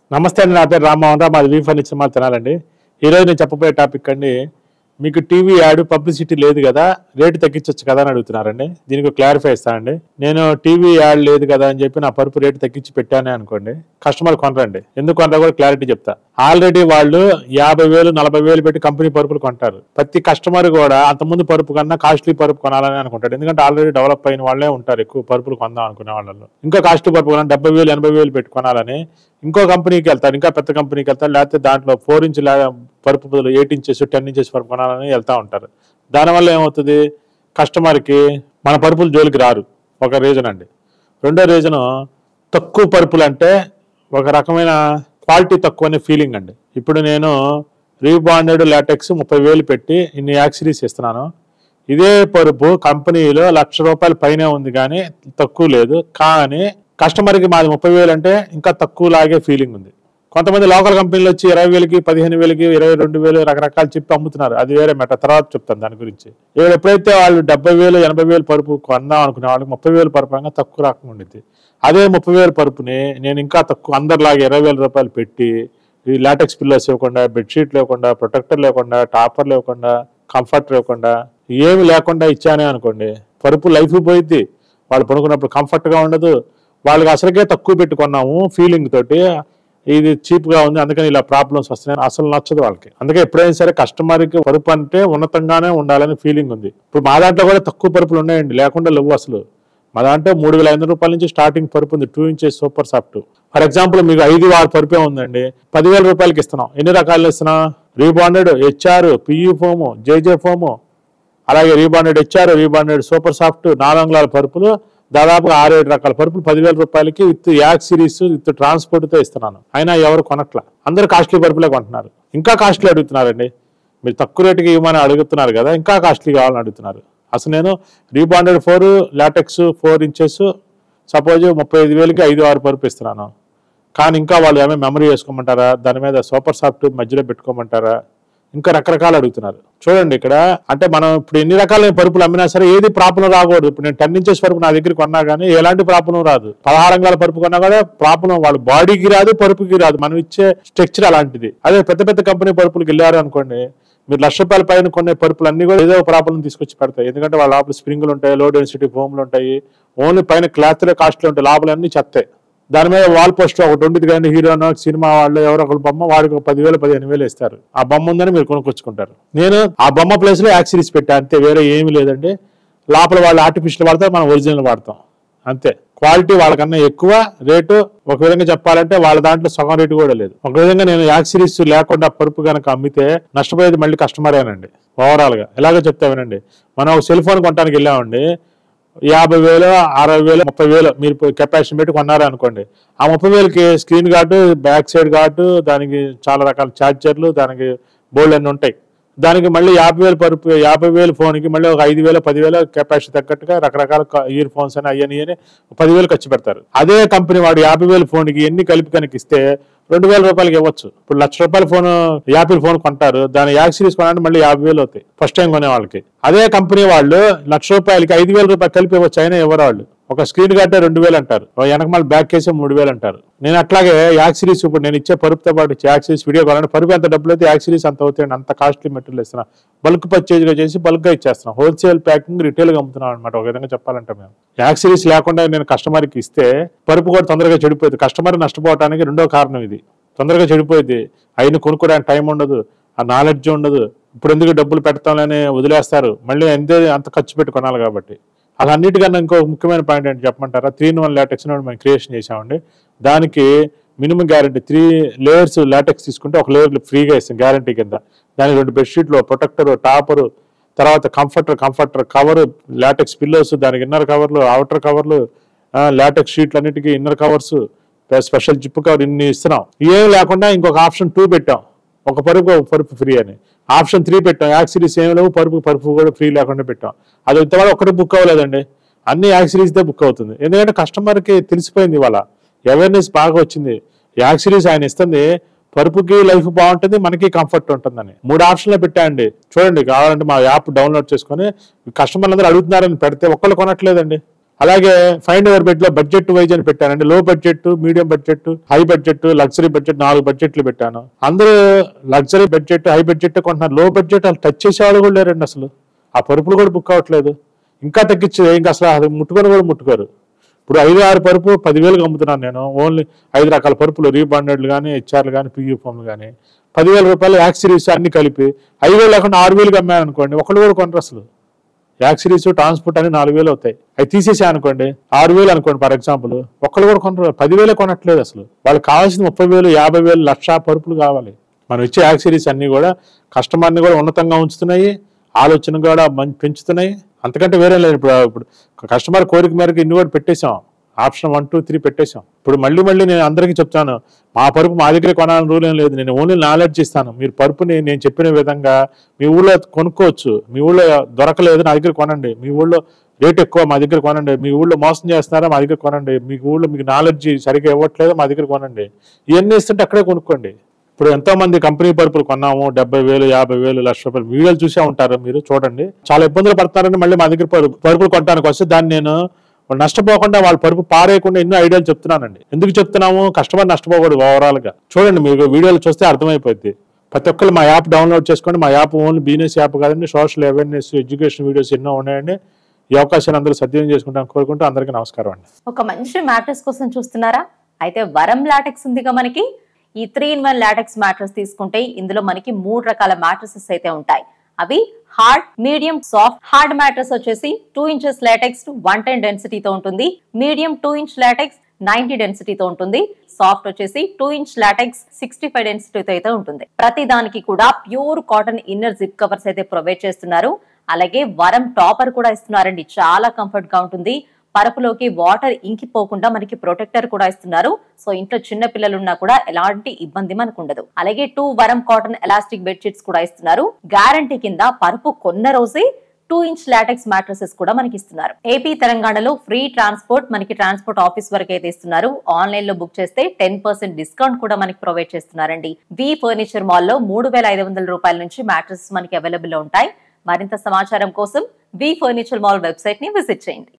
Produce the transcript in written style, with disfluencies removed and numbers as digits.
నమస్తే అండి. నా పేరు రామ్మోహన్ రావు. మాది వి ఫర్నిచర్ మార్ట్ తినాలండి. ఈరోజు నేను చెప్పబోయే టాపిక్ అండి, మీకు టీవీ యాడ్ పబ్లిసిటీ లేదు కదా, రేటు తగ్గించవచ్చు కదా అని అడుగుతున్నారండి. దీనికి క్లారిఫై ఇస్తానండి. నేను టీవీ యాడ్ లేదు కదా అని చెప్పి నా పరుపు రేటు తగ్గించి పెట్టానే అనుకోండి, కస్టమర్ కొనరండి. ఎందుకు కొనరా కూడా క్లారిటీ చెప్తా. ఆల్రెడీ వాళ్ళు 50,000 40,000 పెట్టి కంపెనీ పరుపులు కొంటారు. ప్రతి కస్టమర్ కూడా అంతకుముందు పరుపు కన్నా కాస్ట్లీ పరుపు కొనాలని అనుకుంటాడు. ఎందుకంటే ఆల్రెడీ డెవలప్ అయిన వాళ్ళే ఉంటారు ఎక్కువ పరుపులు కొందాం అనుకునే వాళ్ళలో. ఇంకా కాస్ట్లీ పరుపు కొనాలి 70,000 80,000 పెట్టి కొనాలని ఇంకో కంపెనీకి వెళ్తారు, ఇంకా పెద్ద కంపెనీకి వెళ్తారు, లేకపోతే దాంట్లో 4 ఇంచ్ పరుపు బదులు 8 ఇంచెస్ 10 ఇంచెస్ పరుపు కొనాలని వెళ్తూ ఉంటారు. దానివల్ల ఏమవుతుంది, కస్టమర్కి మన పరుపులు జోలికి రారు. ఒక రీజన్ అండి. రెండో రీజను, తక్కువ పరుపులు అంటే ఒక రకమైన క్వాలిటీ తక్కువ అనే ఫీలింగ్ అండి. ఇప్పుడు నేను రీబాండెడ్ లాటెక్స్ 30,000 పెట్టి ఇన్ని యాక్సరీస్ ఇస్తున్నాను. ఇదే పరుపు కంపెనీలో ₹1,00,000 పైనే ఉంది, కానీ తక్కువ లేదు. కానీ కస్టమర్కి మాది 30,000 అంటే ఇంకా తక్కువ లాగే ఫీలింగ్ ఉంది. కొంతమంది లోకల్ కంపెనీలు వచ్చి 20,000కి 15,000కి 22,000 రకరకాలు చెప్పి అమ్ముతున్నారు. అది వేరే మ్యాటర్, తర్వాత చెప్తాను దాని గురించి. ఎప్పుడైతే వాళ్ళు 70,000 80,000 పరుపు కొందాం అనుకునే వాళ్ళకి 30,000 పరుపు తక్కువ రకంగా ఉండిద్ది. అదే 30,000 పరుపుని నేను ఇంకా తక్కువ అందరిలాగా ₹20,000 పెట్టి ఈ లాటెక్స్ పిల్లోస్ ఇవ్వకుండా, బెడ్షీట్ లేకుండా, ప్రొటెక్టర్ లేకుండా, టాపర్ లేకుండా, కంఫర్ట్ లేకుండా, ఏమి లేకుండా ఇచ్చానే అనుకోండి, పరుపు లైఫ్ పోయిద్ది. వాళ్ళు పడుకున్నప్పుడు కంఫర్ట్గా ఉండదు. వాళ్ళకి అసలుకే తక్కువ పెట్టుకున్నాము ఫీలింగ్ తోటి, ఇది చీప్గా ఉంది అందుకని ఇలా ప్రాబ్లమ్స్ వస్తున్నాయని అసలు నచ్చదు వాళ్ళకి. అందుకే ఎప్పుడైనా సరే కస్టమర్కి పరుపు అంటే ఉన్నతంగానే ఉండాలని ఫీలింగ్ ఉంది. ఇప్పుడు మా దాంట్లో కూడా తక్కువ పరుపులు ఉన్నాయండి, లేకుండా లేవు అసలు. మా దాంట్లో ₹3,500 నుంచి స్టార్టింగ్ పరుపు ఉంది, 2 inches super soft. For example మీకు 5-6 పరుపే ఉందండి, ₹10,000 ఇస్తున్నాం. ఎన్ని రకాలు ఇస్తున్నాం? Rebonded, HR, PU foam, JJ foam, అలాగే rebonded HR, rebonded super soft 4 అంగుళాల పరుపులు, దాదాపుగా 6-7 రకాల పరుపులు ₹10,000 విత్ యాక్ సిరీస్ విత్ ట్రాన్స్పోర్ట్తో ఇస్తున్నాను. అయినా ఎవరు కొనట్లా, అందరూ కాస్ట్లీ పరుపులే కొంటున్నారు. ఇంకా కాస్ట్లీ అడుగుతున్నారండి. మీరు తక్కువ రేటుకి ఇవ్వమని అడుగుతున్నారు కదా, ఇంకా కాస్ట్లీ కావాలని అడుగుతున్నారు. అసలు నేను రీబాండెడ్ 4 లాటెక్స్ 4 ఇంచెస్ సపోజ్ 35,000కి 5-6 పరుపు ఇస్తున్నాను. కానీ ఇంకా వాళ్ళు ఏమైనా మెమరీ వేసుకోమంటారా, దాని మీద సూపర్ సాఫ్ట్ మధ్యలో పెట్టుకోమంటారా, ఇంకా రకరకాలు అడుగుతున్నారు. చూడండి ఇక్కడ, అంటే మనం ఇప్పుడు ఎన్ని రకాల పరుపులు అమ్మినా సరే ఏది ప్రాబ్లం రాకూడదు. ఇప్పుడు నేను 10 ఇంచెస్ పరుపు నా దగ్గర కొన్నా కానీ ఎలాంటి ప్రాబ్లం రాదు. 16 అంగుళాల పరుపు కొన్నా కూడా ప్రాబ్లం వాళ్ళ బాడీకి రాదు, పరుపుకి రాదు. మనం ఇచ్చే స్ట్రక్చర్ అలాంటిది. అదే పెద్ద పెద్ద కంపెనీ పరుపులకు వెళ్ళారు అనుకోండి, మీరు ₹1,00,000 పైన కొనే పరుపులు అన్ని కూడా ఏదో ప్రాబ్లం తీసుకొచ్చి పెడతాయి. ఎందుకంటే వాళ్ళ లోపల స్ప్రింగ్లు ఉంటాయి, లో డెన్సిటీ ఫోమ్లు ఉంటాయి, ఓన్లీ పైన క్లాత్లే కాస్ట్లీ ఉంటాయి, లోపల అన్ని చెత్తాయి. దాని మీద వాల్ పోస్టర్ ఒకటి ఉంటుంది, కానీ హీరోనో సినిమా వాళ్ళు ఎవరో ఒకరు బొమ్మ, వాడికి 10,000 15,000 ఇస్తారు. ఆ బొమ్మ ఉందని మీరు కొనుక్కొచ్చుకుంటారు. నేను ఆ బొమ్మ ప్లేస్ లో యాక్సరీస్ పెట్టా, అంతే, వేరే ఏమీ లేదండి. లోపల వాళ్ళు ఆర్టిఫిషియల్ వాడతారు, మనం ఒరిజినల్ వాడతాం, అంతే. క్వాలిటీ వాళ్ళకన్నా ఎక్కువ, రేటు ఒక విధంగా చెప్పాలంటే వాళ్ళ దాంట్లో సగం రేటు కూడా లేదు. ఒక విధంగా నేను యాక్సరీస్ లేకుండా పరుపు కనుక అమ్మితే నష్టపోయేది మళ్ళీ కస్టమరేనండి ఓవరాల్ గా. ఎలాగో చెప్తామేనండి, మనం ఒక సెల్ ఫోన్ కొనడానికి వెళ్ళామండి, 50,000 60,000 30,000 మీరు కెపాసిటీ పెట్టి కొన్నారు అనుకోండి, ఆ 30,000కి screen guard, back side guard, దానికి చాలా రకాల ఛార్జర్లు, దానికి బోల్డ్ అన్ని ఉంటాయి. దానికి మళ్ళీ 50,000 పరుపు 50,000 ఫోన్కి మళ్ళీ ఒక 5,000 10,000 కెపాసిటీ తగ్గట్టుగా రకరకాల ఇయర్ ఫోన్స్ అని అయ్యని 10,000 ఖర్చు పెడతారు. అదే కంపెనీ వాడు 50,000 ఫోన్కి ఎన్ని కలిపి కనుక ఇస్తే ₹2,000 ఇవ్వచ్చు. ఇప్పుడు ₹1,00,000 ఫోన్ యాపిల్ ఫోన్ కొంటారు, దాని యాక్సరీస్ కొనాలంటే మళ్ళీ 50,000 అవుతాయి ఫస్ట్ టైం కొనే వాళ్ళకి. అదే కంపెనీ వాళ్ళు ₹1,00,000కి ₹5,000 కలిపి ఇవ్వచ్చు, అయినా ఎవరు వాళ్ళు. ఒక స్క్రీన్ గార్డే 2,000 అంటారు, వెనక మళ్ళీ బ్యాక్ కేసే 3,000 అంటారు. నేను అట్లాగే యాక్సరీస్, ఇప్పుడు నేను ఇచ్చే పరుపుతో పాటు ఇచ్చే యాక్సరీస్ వీడియో కావాలంటే పరుపు ఎంత డబ్బులు అయితే యాక్సరీస్ అంత అవుతాయండి. అంత కాస్ట్లీ మెటీరియల్ ఇస్తున్నా, బల్క్ పర్చేజ్గా చేసి బల్క్గా ఇచ్చేస్తున్నాం. హోల్సేల్ ప్యాకింగ్ రిటైల్గా అమ్ముతున్నాం అనమాట. ఒక విధంగా చెప్పాలంటే మేము యాక్సరీస్ లేకుండా నేను కస్టమర్కి ఇస్తే పరుపు కూడా తొందరగా చెడిపోయింది. కస్టమర్ నష్టపోవడానికి రెండో కారణం ఇది. తొందరగా చెడిపోయింది, అయిన కొనుక్కోవడానికి టైం ఉండదు, ఆ నాలెడ్జ్ ఉండదు. ఇప్పుడు ఎందుకు డబ్బులు పెడతామని వదిలేస్తారు, మళ్ళీ అంత ఖర్చు పెట్టి కొనాలి కాబట్టి. అదన్నిటికన్నా ఇంకో ముఖ్యమైన పాయింట్ ఏంటి చెప్పమంటారా, 3-in-1 లాటెక్స్ మనం క్రియేషన్ చేసామండి. దానికి మినిమం గ్యారంటీ 3 లేయర్స్ లాటెక్స్ తీసుకుంటే ఒక లేయర్ ఫ్రీగా ఇస్తాం గ్యారంటీ కింద. దానికి 2 బెడ్షీట్లు, ప్రొటెక్టర్, టాపరు, తర్వాత కంఫర్టర్ కవర్, లాటెక్స్ పిల్లోస్, దానికి ఇన్నర్ కవర్లు, అవుటర్ కవర్లు, లాటెక్స్ షీట్లు అన్నిటికీ inner covers, special zip cover, ఇన్ని ఇస్తున్నాం. ఏం లేకుండా ఇంకొక ఆప్షన్ 2 పెట్టాం, ఒక పరుపు ఫ్రీ అని. ఆప్షన్ 3 పెట్టాం, యాక్సరీస్ ఏమి లేవు, పరుపు కూడా ఫ్రీ లేకుండా పెట్టాం. అది ఇంతవరకు ఒక్కటి బుక్ అవ్వలేదండి, అన్ని యాక్సరీస్దే బుక్ అవుతుంది. ఎందుకంటే కస్టమర్కి తెలిసిపోయింది, ఇవాళ అవేర్నెస్ బాగా వచ్చింది. యాక్సరీస్ ఆయన ఇస్తుంది, పరుపుకి లైఫ్ బాగుంటుంది, మనకి కంఫర్ట్ ఉంటుందని 3 ఆప్షన్లు పెట్టాయండి. చూడండి, కావాలంటే మా యాప్ డౌన్లోడ్ చేసుకొని కస్టమర్లు అందరూ అడుగుతున్నారని పెడితే ఒక్కళ్ళు కొనట్లేదండి. అలాగే find ever bed low budget wise అని పెట్టానండి. Low budget, medium budget, high budget, luxury budget 4 బడ్జెట్లు పెట్టాను. అందరూ లగ్జరీ బడ్జెట్, హై బడ్జెట్ కొంటున్నారు. లో బడ్జెట్ వాళ్ళు టచ్ చేసేవాళ్ళు కూడా లేరండి అసలు. ఆ పరుపులు కూడా బుక్ అవ్వట్లేదు. ఇంకా తగ్గించి ఇంకా అసలు అది ముట్టుకొని కూడా ముట్టుకోరు. ఇప్పుడు 5-6 పరుపు 10,000కి అమ్ముతున్నాను నేను. ఓన్లీ 5 రకాల పరుపులు, రీబాండెడ్లు కానీ, హెచ్ఆర్లు కానీ, పియూ ఫోమ్లు కానీ 10,000 రూపాయలు యాక్సిరీస్ అన్ని కలిపి 5,000 లేకుండా 6,000కి అమ్మాను అనుకోండి, ఒకళ్ళు కూడా కొనరు అసలు. యాక్సిరీస్, ట్రాన్స్పోర్ట్ అని 4,000 అవుతాయి. అవి తీసేసా అనుకోండి 6,000 అనుకోండి ఫర్ ఎగ్జాంపుల్, ఒక్కళ్ళు కూడా కొనరు. 10,000 కొనట్లేదు అసలు. వాళ్ళకి కావాల్సిన 30,000, 50,000, 1,00,000 పరుపులు కావాలి. మనం ఇచ్చే యాక్సిరీస్ అన్ని కూడా కస్టమర్ని కూడా ఉన్నతంగా ఉంచుతున్నాయి, ఆలోచన కూడా పెంచుతున్నాయి. అంతకంటే వేరే లేదు. ఇప్పుడు కస్టమర్ కోరిక మేరకు ఇన్ని కూడా పెట్టేశాం. ఆప్షన్ 1, 2, 3 పెట్టేశాం. ఇప్పుడు మళ్ళీ నేను అందరికీ చెప్తాను, మా పరుపు మా దగ్గరే కొనాలని రూల్ ఏం లేదు. నేను ఓన్లీ నాలెడ్జ్ ఇస్తాను. మీరు పరుపుని నేను చెప్పిన విధంగా మీ ఊళ్ళో కొనుక్కోవచ్చు. మీ ఊళ్ళో దొరకలేదు, నా దగ్గర కొనండి. మీ ఊళ్ళో రేట్ ఎక్కువ, మా దగ్గర కొనండి. మీ ఊళ్ళో మోసం చేస్తున్నారా, మా దగ్గర కొనండి. మీ ఊళ్ళో మీకు నాలెడ్జ్ సరిగ్గా ఇవ్వట్లేదు, మా దగ్గర కొనండి. ఇవన్నీ ఇస్తుంటే అక్కడే కొనుక్కోండి. ఇప్పుడు ఎంతో మంది కంపెనీ పరుపులు కొన్నాము, 70,000, 50,000, 1,00,000 రూపాయలు. వీడియోలు చూసే ఉంటారు మీరు, చూడండి. చాలా ఇబ్బందులు పడతారని మళ్ళీ మా దగ్గర పరుపులు కొనడానికి వస్తే దాన్ని నేను నష్టపోకుండా వాళ్ళ పరుపు పారేయకుండా ఎన్నో ఐడియాలు చెప్తున్నానండి. ఎందుకు చెప్తున్నాము? కస్టమర్ నష్టపోకూడదు. ఓవరాల్ గా చూడండి, మీరు వీడియోలు చూస్తే అర్థమైపోద్ది. ప్రతి ఒక్కరు మా యాప్ డౌన్లోడ్ చేసుకోండి. మా యాప్ ఓన్లీ బిజినెస్ యాప్ కాదండి, సోషల్ అవేర్నెస్, ఎడ్యుకేషన్ వీడియోస్ ఎన్నో ఉన్నాయండి. ఈ అవకాశాన్ని అందరూ సద్వినియోగం చేసుకుంటాను కోరుకుంటూ అందరికీ నమస్కారం అండి. ఒక మంచి మ్యాట్రెస్ కోసం చూస్తున్నారా? అయితే వరం లాటెక్స్ ఉందిగా మనకి. ఈ 3-in-1 లాటెక్స్ మ్యాట్రెస్ తీసుకుంటే ఇందులో మనకి 3 రకాల మ్యాట్రెసెస్ అయితే ఉంటాయి. అవి hard, medium, soft. Hard mattress వచ్చేసి 2 ఇంచెస్ లాటెక్స్ 110 డెన్సిటీతో ఉంటుంది. మీడియం 2 ఇంచ్ లాటెక్స్ 90 డెన్సిటీతో ఉంటుంది. సాఫ్ట్ వచ్చేసి 2 ఇంచ్ లాటెక్స్ 65 డెన్సిటీతో అయితే ఉంటుంది. ప్రతి దానికి కూడా pure cotton inner zip covers అయితే ప్రొవైడ్ చేస్తున్నారు. అలాగే వరం టాపర్ కూడా ఇస్తున్నారండి. చాలా కంఫర్ట్ గా ఉంటుంది. పరుపులోకి వాటర్ ఇంకిపోకుండా మనకి ప్రొటెక్టర్ కూడా ఇస్తున్నారు. సో ఇంట్లో చిన్న పిల్లలు ఉన్నా కూడా ఎలాంటి ఇబ్బంది మనకు ఉండదు. అలాగే 2 వరం కాటన్ ఎలాస్టిక్ బెడ్షీట్స్ కూడా ఇస్తున్నారు. గ్యారంటీ కింద పరుపు కొన్న రోజే 2 ఇంచ్ లాటెక్స్ మ్యాట్రసెస్ కూడా మనకి ఇస్తున్నారు. ఏపీ తెలంగాణలో ఫ్రీ ట్రాన్స్పోర్ట్, మనకి ట్రాన్స్పోర్ట్ ఆఫీస్ వరకు అయితే ఇస్తున్నారు. ఆన్లైన్ లో బుక్ చేస్తే 10% డిస్కౌంట్ కూడా మనకి ప్రొవైడ్ చేస్తున్నారండి. వి ఫర్నిచర్ మాల్ లో 3,500 రూపాయల నుంచి మ్యాట్రసెస్ మనకి అవైలబుల్ లో ఉంటాయి. మరింత సమాచారం కోసం వి ఫర్నిచర్ మాల్ వెబ్సైట్ ని విజిట్ చేయండి.